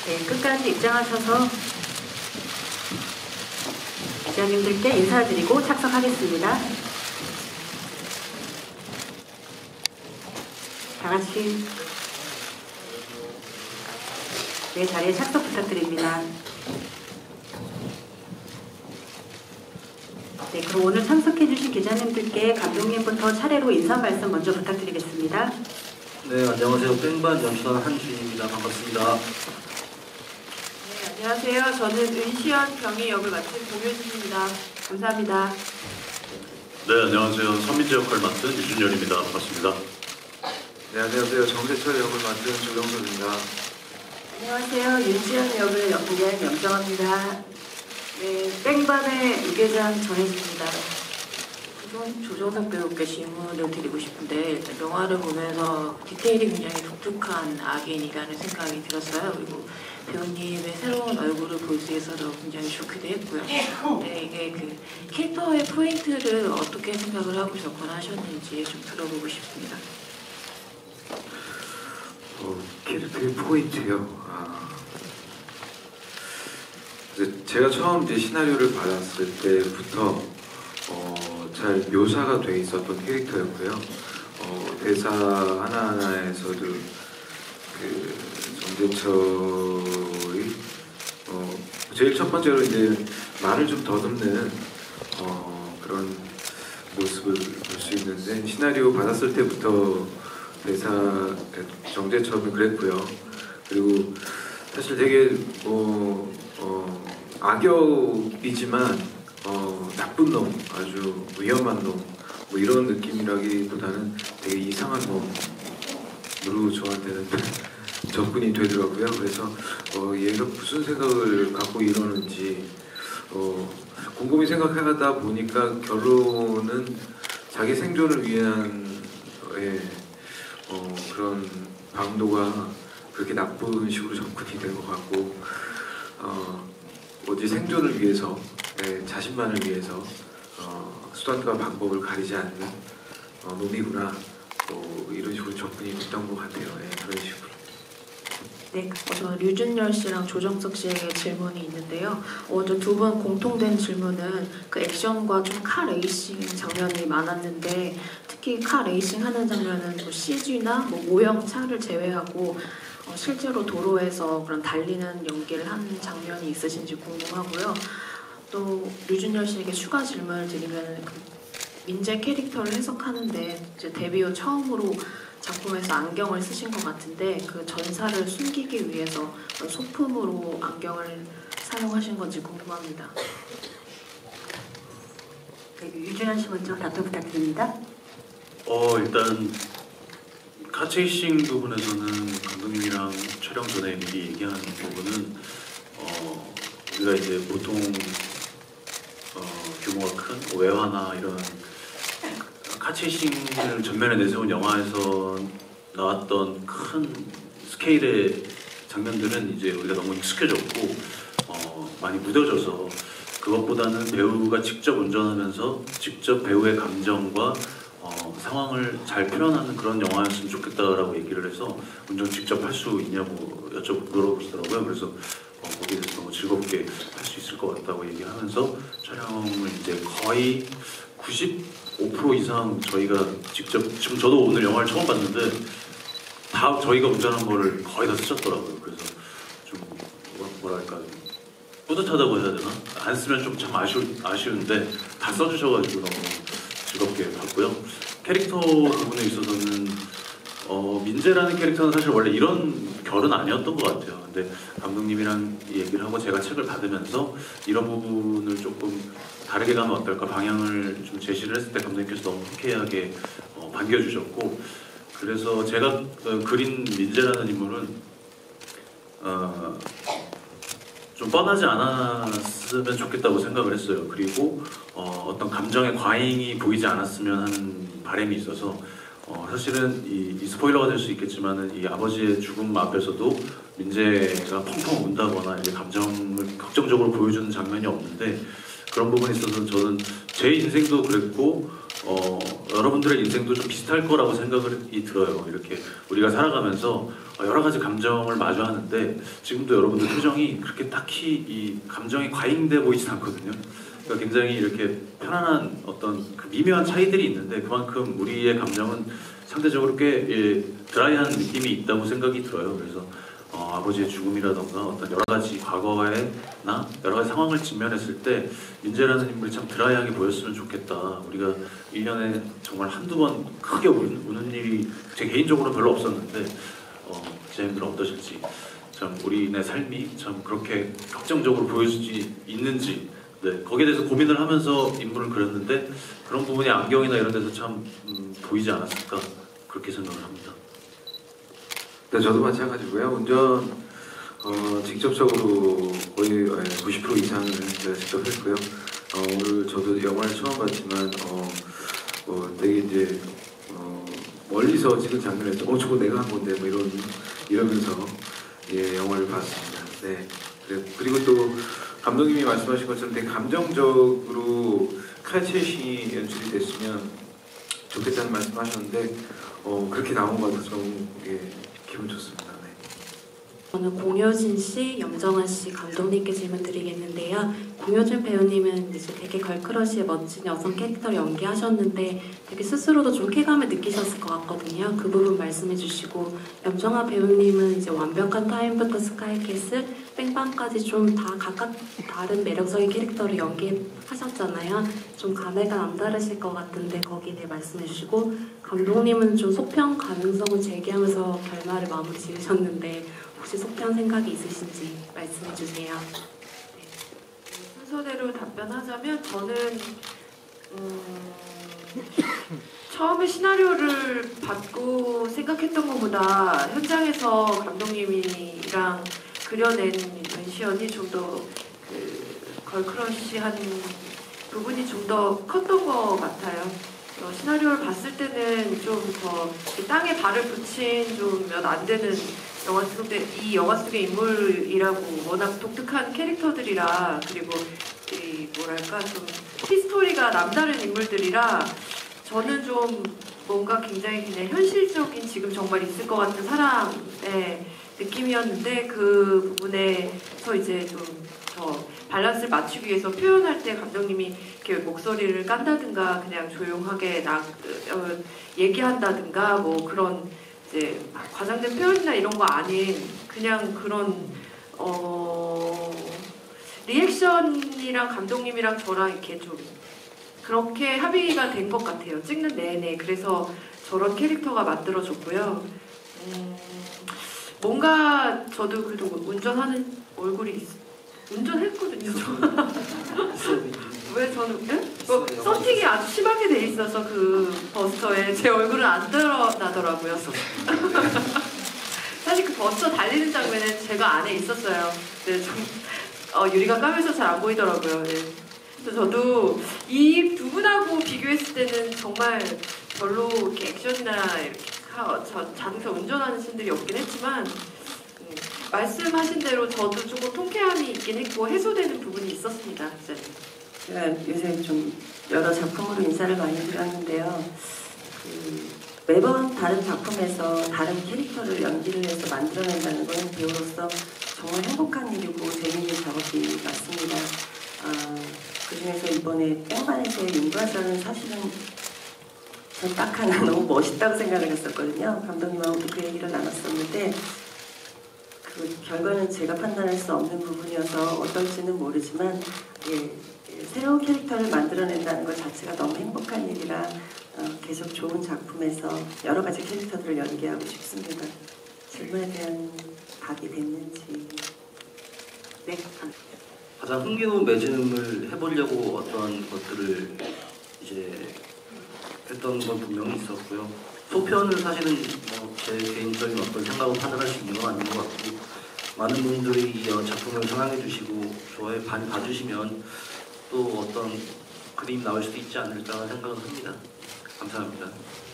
네, 끝까지 입장하셔서 기자님들께 인사드리고 착석하겠습니다. 다 같이 내 자리에 착석 부탁드립니다. 네, 그럼 오늘 참석해주신 기자님들께 감독님부터 차례로 인사 말씀 먼저 부탁드리겠습니다. 네, 안녕하세요. 뺑반 연출한 한준입니다. 반갑습니다. 네, 안녕하세요. 저는 은시연 병희 역을 맡은 공효진입니다. 감사합니다. 네, 안녕하세요. 선민재 역할 맡은 유준열입니다. 반갑습니다. 네, 안녕하세요. 정재철 역을 맡은 조경석입니다. 안녕하세요. 윤지연 역을 연기한 염정아입니다. 네, 땡반의 유계장 전혜진입니다. 조정석 배우께 질문을 드리고 싶은데 일단 영화를 보면서 디테일이 굉장히 독특한 악인이라는 생각이 들었어요. 그리고 배우님의 새로운 얼굴을 볼 수 있어서 굉장히 좋기도 했고요. 네, 이게 그 캐릭터의 포인트를 어떻게 생각을 하고 접근하셨는지 좀 들어보고 싶습니다. 캐릭터의 포인트요. 제가 처음 이제 시나리오를 받았을 때부터 잘 묘사가 돼 있었던 캐릭터였고요. 대사 하나하나에서도 그 정재철이 제일 첫 번째로 이제 말을 좀 더듬는 그런 모습을 볼 수 있는데 시나리오 받았을 때부터 대사 정재철은 그랬고요. 그리고 사실 되게 악역이지만 나쁜 놈, 아주 위험한 놈, 뭐 이런 느낌이라기보다는 되게 이상한 놈으로 저한테는 접근이 되더라고요. 그래서 얘가 무슨 생각을 갖고 이러는지 곰곰이 생각하다 보니까 결론은 자기 생존을 위한 그런 방도가 그렇게 나쁜 식으로 접근이 된 것 같고 오직 생존을 위해서 자신만을 위해서 수단과 방법을 가리지 않는 놈이구나 이런 식으로 접근이 됐던 것 같아요. 그런 식으로. 네, 저 류준열 씨랑 조정석 씨에게 질문이 있는데요. 저 두 분 공통된 질문은 그 액션과 좀 카 레이싱 장면이 많았는데 특히 카 레이싱 하는 장면은 뭐 CG나 뭐 모형 차를 제외하고 실제로 도로에서 그런 달리는 연기를 한 장면이 있으신지 궁금하고요. 또 류준열 씨에게 추가 질문을 드리면 그 민재 캐릭터를 해석하는데 이제 데뷔 후 처음으로 작품에서 안경을 쓰신 것 같은데 그 전사를 숨기기 위해서 소품으로 안경을 사용하신 건지 궁금합니다. 네, 유준현 씨 먼저 답변 부탁드립니다. 일단 카체이싱 부분에서는 감독님이랑 촬영 전에 미리 얘기한 부분은 우리가 이제 보통 규모가 큰 외화나 이런 카체이싱을 전면에 내세운 영화에서 나왔던 큰 스케일의 장면들은 이제 우리가 너무 익숙해졌고 많이 무뎌져서 그것보다는 배우가 직접 운전하면서 직접 배우의 감정과 상황을 잘 표현하는 그런 영화였으면 좋겠다라고 얘기를 해서 운전 직접 할 수 있냐고 물어보시더라고요. 그래서 거기에 대해서 너무 즐겁게 할 수 있을 것 같다고 얘기하면서 촬영을 이제 거의 95% 이상 저희가 직접, 지금 저도 오늘 영화를 처음 봤는데 다 저희가 운전한 거를 거의 다 쓰셨더라고요. 그래서 좀 뭐랄까 뿌듯하다고 해야 되나? 안 쓰면 좀 참 아쉬운데 다 써주셔가지고 너무 즐겁게 봤고요. 캐릭터 부분에 있어서는 민재라는 캐릭터는 사실 원래 이런 결은 아니었던 것 같아요. 근데 감독님이랑 얘기를 하고 제가 책을 받으면서 이런 부분을 조금 다르게 가면 어떨까 방향을 좀 제시를 했을 때 감독님께서 너무 흔쾌하게 반겨주셨고 그래서 제가 그린 민재라는 인물은 좀 뻔하지 않았으면 좋겠다고 생각을 했어요. 그리고 어떤 감정의 과잉이 보이지 않았으면 하는 바람이 있어서 사실은 이 스포일러가 될 수 있겠지만은 이 아버지의 죽음 앞에서도 민재가 펑펑 운다거나 이제 감정을 걱정적으로 보여주는 장면이 없는데 그런 부분에 있어서 저는 제 인생도 그랬고 여러분들의 인생도 좀 비슷할 거라고 생각이 들어요. 이렇게 우리가 살아가면서 여러 가지 감정을 마주하는데 지금도 여러분들 표정이 그렇게 딱히 이 감정이 과잉돼 보이진 않거든요. 그러니까 굉장히 이렇게 편안한 어떤 그 미묘한 차이들이 있는데 그만큼 우리의 감정은 상대적으로 꽤 드라이한 느낌이 있다고 생각이 들어요. 그래서 아버지의 죽음이라던가 어떤 여러 가지 과거에나 여러 가지 상황을 직면했을 때 민재라는 인물이 참 드라이하게 보였으면 좋겠다. 우리가 1년에 정말 한두 번 크게 우는 일이 제 개인적으로는 별로 없었는데 제님들은 어떠실지 참 우리네 삶이 참 그렇게 걱정적으로 보여지지 있는지 거기에 대해서 고민을 하면서 인물을 그렸는데 그런 부분이 안경이나 이런 데서 참 보이지 않았을까 그렇게 생각을 합니다. 네, 저도 마찬가지고요. 운전 직접적으로 거의 90% 이상을 제가 직접 했고요. 오늘 저도 영화를 처음 봤지만 되게 이제 멀리서 찍은 장면에서 저거 내가 한 건데 뭐 이러면서 영화를 봤습니다. 네. 그리고 또 감독님이 말씀하신 것처럼 되게 감정적으로 칼체신이 연출이 됐으면 좋겠다는 말씀하셨는데 그렇게 나온 것 같아서 너무 기분 좋습니다. 네. 저는 공효진 씨, 염정아 씨 감독님께 질문 드리겠는데요. 공효진 배우님은 이제 되게 걸크러쉬의 멋진 여성 캐릭터를 연기하셨는데 되게 스스로도 좀 쾌감을 느끼셨을 것 같거든요. 그 부분 말씀해 주시고 염정아 배우님은 이제 완벽한 타임부터 스카이캐슬, 뺑방까지 좀 다 각각 다른 매력적인 캐릭터를 연기하셨잖아요. 좀 감회가 남다르실 것 같은데 거기에 대해 말씀해 주시고 감독님은 좀 속편 가능성을 제기하면서 결말을 마무리 지으셨는데 혹시 속편 생각이 있으신지 말씀해 주세요. 순서대로 답변하자면 저는 처음에 시나리오를 받고 생각했던 것보다 현장에서 감독님이랑 그려낸 멘션이 좀 더 걸크러쉬한 부분이 좀 더 컸던 것 같아요. 시나리오를 봤을 때는 좀 더 땅에 발을 붙인 좀 몇 안 되는 영화 속에 이 영화 속의 인물이라고 워낙 독특한 캐릭터들이라 그리고 이 뭐랄까 좀 히스토리가 남다른 인물들이라 저는 좀 뭔가 굉장히 그냥 현실적인 지금 정말 있을 것 같은 사람의 느낌이었는데 그 부분에서 이제 좀 더 밸런스를 맞추기 위해서 표현할 때 감독님이 이렇게 목소리를 깐다든가 그냥 조용하게 얘기한다든가 뭐 그런 이제 과장된 표현이나 이런 거 아닌 그냥 그런 리액션이랑 감독님이랑 저랑 이렇게 좀 그렇게 합의가 된 것 같아요. 찍는 내내. 그래서 저런 캐릭터가 만들어졌고요. 뭔가 저도 그래도 운전하는 얼굴이 운전했거든요. 왜 저는 서팅이 아주 심하게 돼 있어서 그 버스터에 제 얼굴은 안 드러나더라고요. 사실 그 버스터 달리는 장면은 제가 안에 있었어요. 근데 좀 유리가 까면서 잘 안 보이더라고요. 네. 그래서 저도 이 두 분하고 비교했을 때는 정말 별로 이렇게 액션이나 이렇게 자동차 운전하는 씬들이 없긴 했지만 말씀하신 대로 저도 조금 통쾌함이 있긴 했고 해소되는 부분이 있었습니다. 제가 요새 좀 여러 작품으로 인사를 많이 드렸는데요. 매번 다른 작품에서 다른 캐릭터를 연기를 해서 만들어낸다는 건 배우로서 정말 행복한 일이고 재미있는 작업이 맞습니다. 그중에서 이번에 뺑반에서의 윤과장은 사실은 전 딱 하나 너무 멋있다고 생각을 했었거든요. 감독님하고도 그 얘기를 나눴었는데 그 결과는 제가 판단할 수 없는 부분이어서 어떨지는 모르지만 새로운 캐릭터를 만들어낸다는 것 자체가 너무 행복한 일이라 계속 좋은 작품에서 여러 가지 캐릭터들을 연기하고 싶습니다. 질문에 대한 답이 됐는지. 네. 가장 흥미로운 매진음을 해보려고 어떤 것들을 이제 했던 건 분명히 있었고요. 소편은 사실은 제 개인적인 어떤 생각으로 판단할 수 있는 건 아닌 것 같고 많은 분들이 이 작품을 사랑해 주시고 좋아해 봐주시면 또 어떤 그림이 나올 수도 있지 않을까 생각을 합니다. 감사합니다.